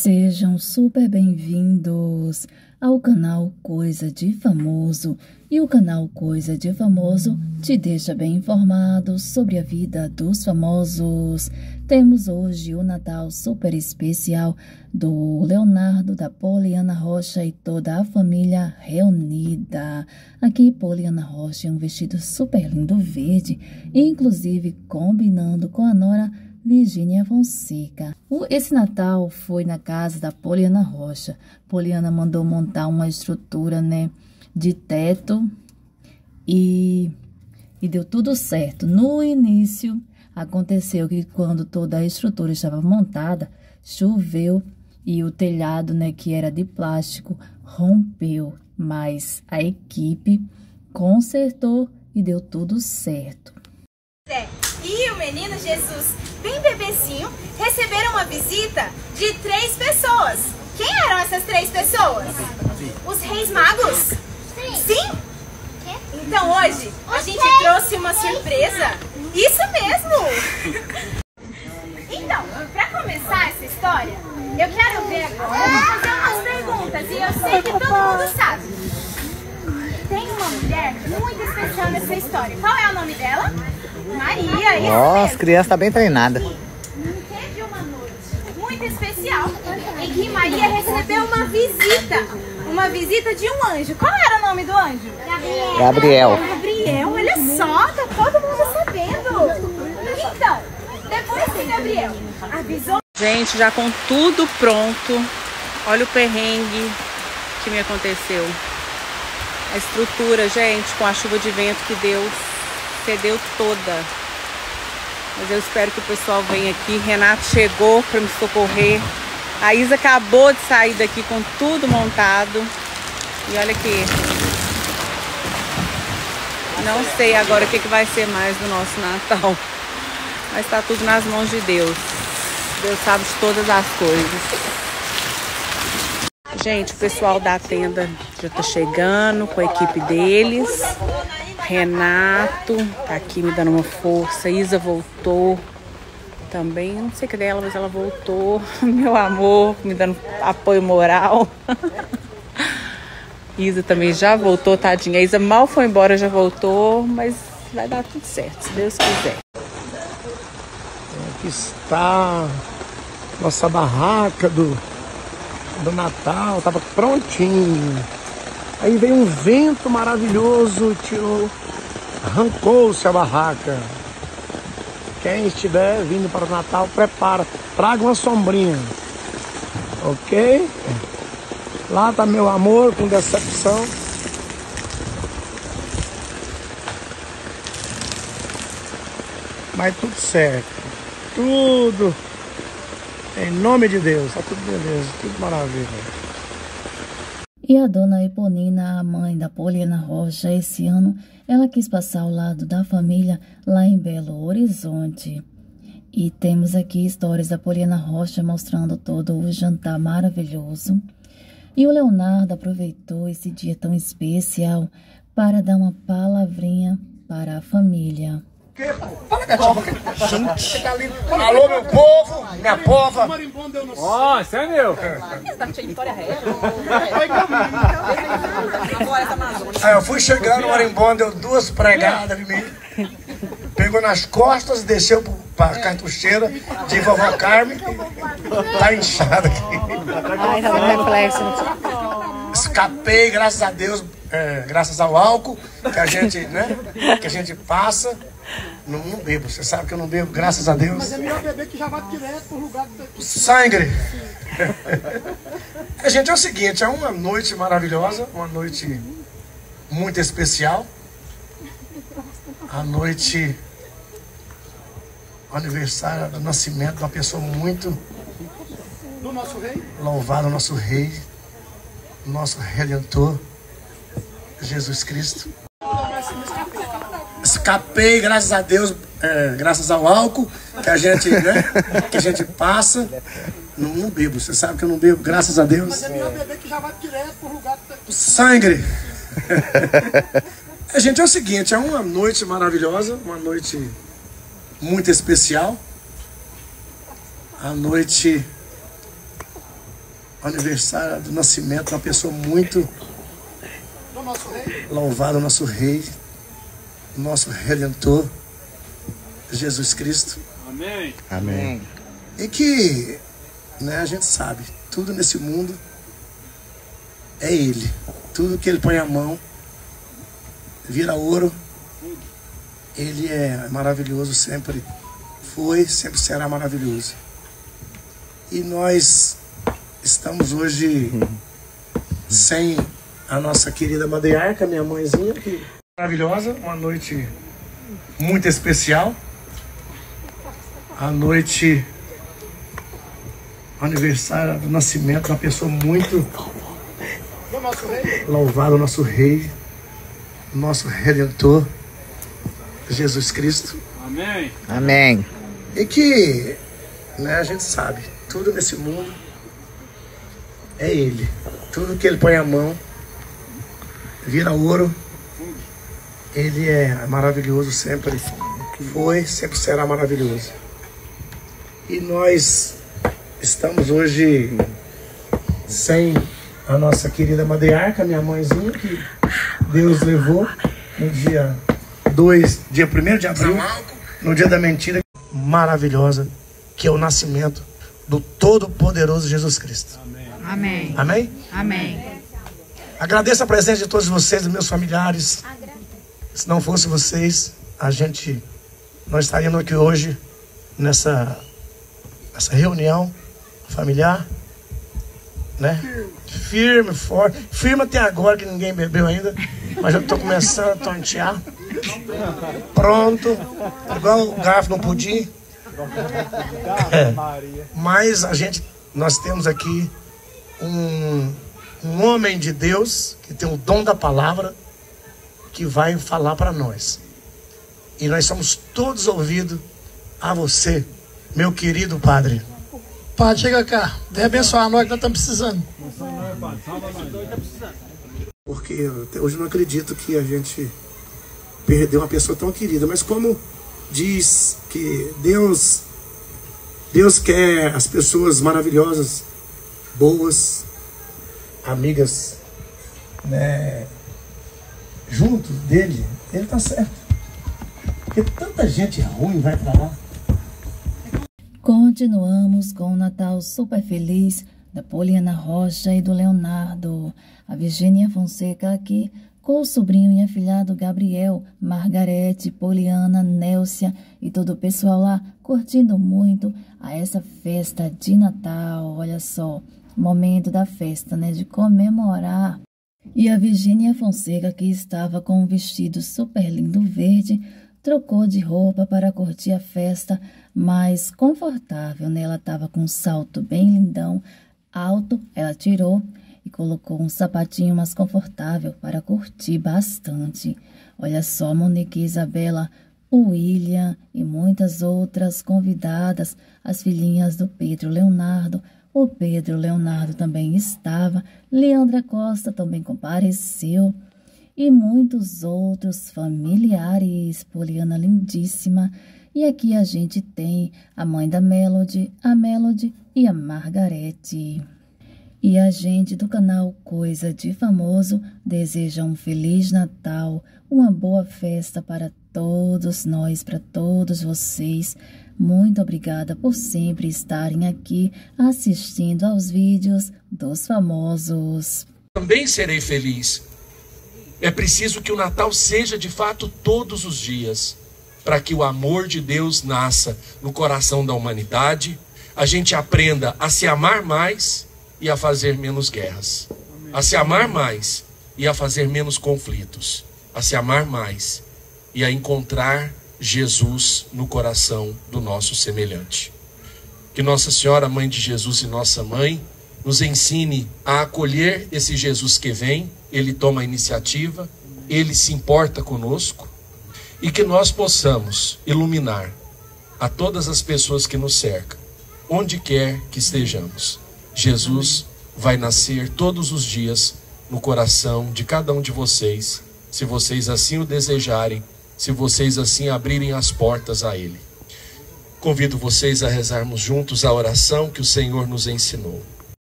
Sejam super bem-vindos ao canal Coisa de Famoso. E o canal Coisa de Famoso te deixa bem informado sobre a vida dos famosos. Temos hoje o Natal super especial do Leonardo, da Poliana Rocha e toda a família reunida. Aqui Poliana Rocha em um vestido super lindo verde, inclusive combinando com a nora Virgínia Fonseca. Esse Natal foi na casa da Poliana Rocha. Poliana mandou montar uma estrutura, de teto e deu tudo certo. No início, aconteceu que quando toda a estrutura estava montada, choveu e o telhado, que era de plástico, rompeu. Mas a equipe consertou e deu tudo certo. E o menino Jesus, bem bebezinho, receberam uma visita de 3 pessoas. Quem eram essas 3 pessoas? Os Reis Magos? Sim? Então hoje a gente trouxe uma surpresa. Isso mesmo! Então, para começar essa história, eu quero ver agora, eu vou fazer umas perguntas e eu sei que todo mundo sabe. Tem uma mulher muito especial nessa história. Qual é o nome dela? Maria, isso Nossa, mesmo. criança tá bem treinada. Teve uma noite muito especial em que Maria recebeu uma visita de um anjo. Qual era o nome do anjo? Gabriel. Gabriel, olha só, tá todo mundo sabendo. Então, depois que Gabriel avisou... Gente, já com tudo pronto, olha o perrengue que me aconteceu. A estrutura, gente, com a chuva de vento que deu, cedeu toda. Mas eu espero que o pessoal venha aqui. Renato chegou para me socorrer. A Isa acabou de sair daqui com tudo montado. E olha aqui. Não sei agora o que vai ser mais do nosso Natal. Mas está tudo nas mãos de Deus. Deus sabe de todas as coisas. Gente, o pessoal da tenda já tá chegando com a equipe deles. Renato tá aqui me dando uma força. Isa voltou também. Não sei o que dela, mas ela voltou. Meu amor, me dando apoio moral. Isa também já voltou, tadinha. A Isa mal foi embora, já voltou. Mas vai dar tudo certo, se Deus quiser. Aqui está nossa barraca do Natal, tava prontinho. Aí veio um vento maravilhoso, arrancou-se a barraca. Quem estiver vindo para o Natal, prepara, traga uma sombrinha, ok? Lá tá meu amor com decepção. Mas tudo certo, tudo em nome de Deus, tá tudo beleza, tudo maravilha. E a dona Eponina, a mãe da Poliana Rocha, esse ano, ela quis passar ao lado da família lá em Belo Horizonte. E temos aqui histórias da Poliana Rocha mostrando todo o jantar maravilhoso. E o Leonardo aproveitou esse dia tão especial para dar uma palavrinha para a família. Gente. Alô, meu povo, minha pova. Ó, isso é meu. Aí eu fui chegando, o marimbão deu 2 pregadas em mim. Pegou nas costas, desceu pra cartucheira de vovó Carmen. Tá inchado aqui. Ai, tá dando reflexo. Escapei, graças a Deus, graças ao álcool que a gente passa. Não bebo, você sabe que eu não bebo, graças a Deus. Mas é melhor beber que já vai direto pro lugar do sangue. Gente, é o seguinte, é uma noite maravilhosa, uma noite muito especial. A noite, aniversário do nascimento de uma pessoa muito do nosso rei. Louvado, nosso rei, nosso redentor, Jesus Cristo. Escapei, graças a Deus, graças ao álcool que a gente passa. Não bebo, você sabe que eu não bebo, graças a Deus. Mas é melhor beber que já vai direto pro lugar do sangue. Gente, é o seguinte, é uma noite maravilhosa, uma noite muito especial. A noite aniversário do nascimento de uma pessoa muito louvada, nosso Rei, nosso Redentor, Jesus Cristo. Amém. Amém. E que, né, a gente sabe, tudo nesse mundo é Ele. Tudo que Ele põe a mão vira ouro. Ele é maravilhoso, sempre foi, sempre será maravilhoso. E nós estamos hoje sem a nossa querida matriarca, minha mãezinha, que maravilhosa, uma noite muito especial. A noite, aniversário do nascimento de uma pessoa muito louvada, nosso Rei, nosso Redentor, Jesus Cristo. Amém. Amém. E que, né, a gente sabe, tudo nesse mundo é Ele. Tudo que Ele põe a mão vira ouro. Ele é maravilhoso, sempre foi, sempre será maravilhoso. E nós estamos hoje sem a nossa querida matriarca, minha mãezinha, que Deus levou no dia 1º de abril, no dia da mentira maravilhosa, que é o nascimento do Todo-Poderoso Jesus Cristo. Amém. Amém? Amém. Agradeço a presença de todos vocês, dos meus familiares. Se não fosse vocês, nós estaríamos aqui hoje nessa reunião familiar, né? Firme, forte. Firme até agora, que ninguém bebeu ainda, mas eu estou começando a tontear. Pronto, igual o garfo no pudim. Mas nós temos aqui um homem de Deus que tem o dom da palavra, que vai falar para nós. E nós somos todos ouvidos a você, meu querido padre. Padre, chega cá. Vem abençoar nós que nós estamos precisando. Porque até hoje eu não acredito que a gente perdeu uma pessoa tão querida. Mas como diz que Deus quer as pessoas maravilhosas, boas, amigas, né, junto dele, ele está certo. Porque tanta gente ruim vai para lá. Continuamos com o Natal super feliz da Poliana Rocha e do Leonardo. A Virgínia Fonseca aqui com o sobrinho e afilhado Gabriel, Margarete, Poliana, Nélcia e todo o pessoal lá curtindo muito a essa festa de Natal. Olha só, momento da festa, né, de comemorar. E a Virgínia Fonseca, que estava com um vestido super lindo verde, trocou de roupa para curtir a festa mais confortável, né? Ela estava com um salto bem lindão, alto, ela tirou e colocou um sapatinho mais confortável para curtir bastante. Olha só, Monique e Isabela, o William e muitas outras convidadas, as filhinhas do Pedro Leonardo. O Pedro Leonardo também estava, Leandra Costa também compareceu. E muitos outros familiares, Poliana lindíssima. E aqui a gente tem a mãe da Melody, a Melody e a Margarete. E a gente do canal Coisa de Famoso deseja um Feliz Natal, uma boa festa para todos nós, para todos vocês. Muito obrigada por sempre estarem aqui assistindo aos vídeos dos famosos. Também serei feliz. É preciso que o Natal seja de fato todos os dias, para que o amor de Deus nasça no coração da humanidade, a gente aprenda a se amar mais e a fazer menos guerras, a se amar mais e a fazer menos conflitos, a se amar mais e a encontrar Jesus no coração do nosso semelhante. Que Nossa Senhora, Mãe de Jesus e nossa Mãe, nos ensine a acolher esse Jesus que vem. Ele toma a iniciativa, Ele se importa conosco, e que nós possamos iluminar a todas as pessoas que nos cercam, onde quer que estejamos. Jesus vai nascer todos os dias no coração de cada um de vocês, se vocês assim o desejarem, se vocês assim abrirem as portas a Ele. Convido vocês a rezarmos juntos a oração que o Senhor nos ensinou.